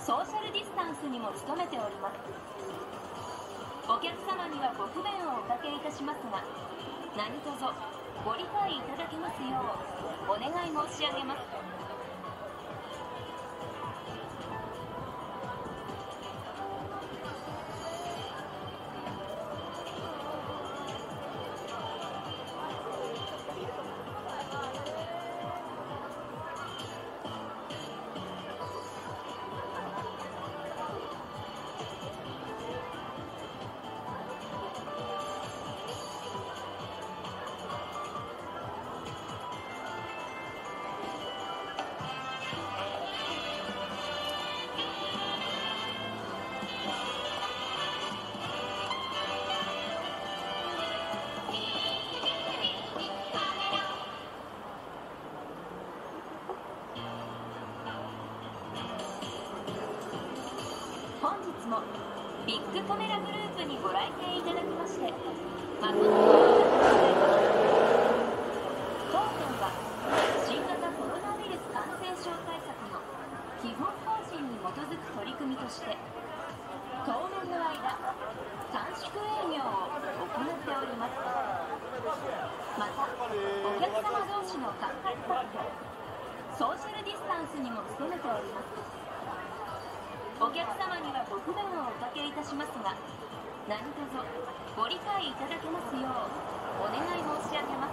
ソーシャルディスタンスにも努めております。お客様にはご不便をおかけいたしますが、何卒ご理解いただけますようお願い申し上げます。ビッグカメラグループにご来店いただきまして誠にありがとうございます。当店は新型コロナウイルス感染症対策の基本方針に基づく取り組みとして当面の間短縮営業を行っております。またお客様同士の間隔確保、ソーシャルディスタンスにも努めております。お客様にはご不便をおかけいたしますが、何卒ご理解いただけますようお願い申し上げます。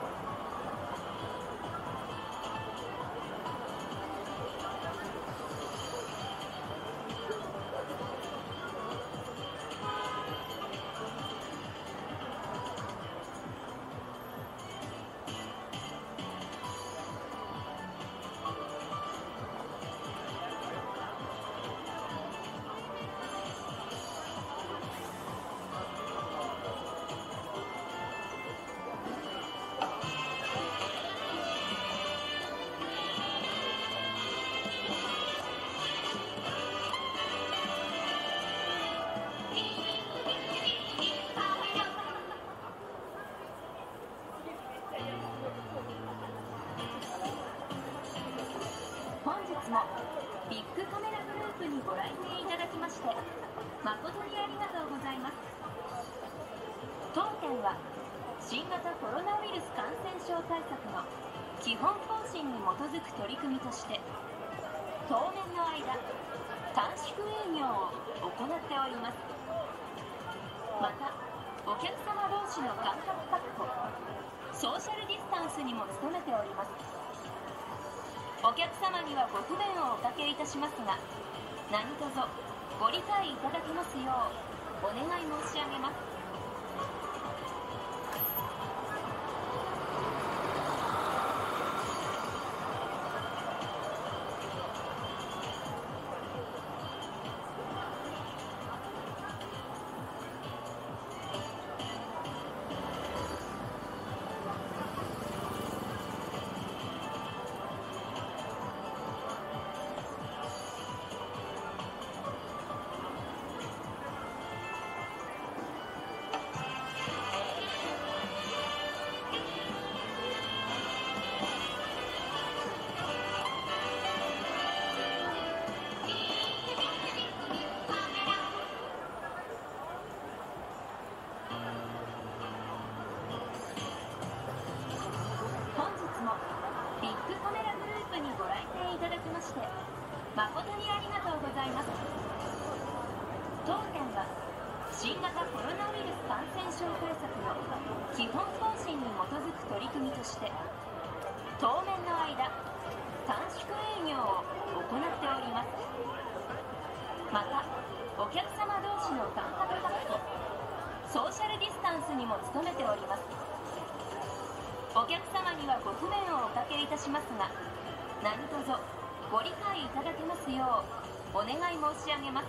ビッグカメラグループにご来店いただきまして誠にありがとうございます。当店は新型コロナウイルス感染症対策の基本方針に基づく取り組みとして当面の間短縮営業を行っております。またお客様同士の間隔確保、ソーシャルディスタンスにも努めております。お客様にはご不便をおかけいたしますが、何卒ご理解いただけますようお願い申し上げます。誠にありがとうございます。当店は新型コロナウイルス感染症対策の基本方針に基づく取り組みとして当面の間短縮営業を行っております。またお客様同士の間隔確保、ソーシャルディスタンスにも努めております。お客様にはご不便をおかけいたしますが、何卒ご理解いただけますようお願い申し上げます。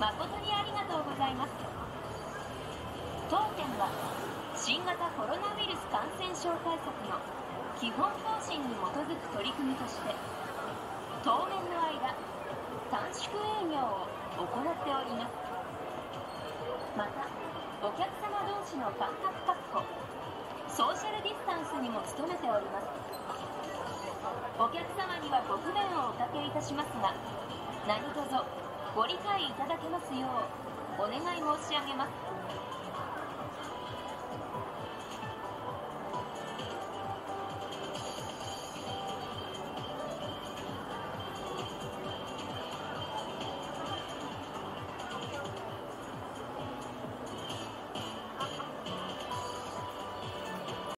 誠にありがとうございます。当店は新型コロナウイルス感染症対策の基本方針に基づく取り組みとして当面の間短縮営業を行っております。またお客様同士の間隔確保、ソーシャルディスタンスにも努めております。お客様にはご不便をおかけいたしますが、何卒ご理解いただけますようお願い申し上げます。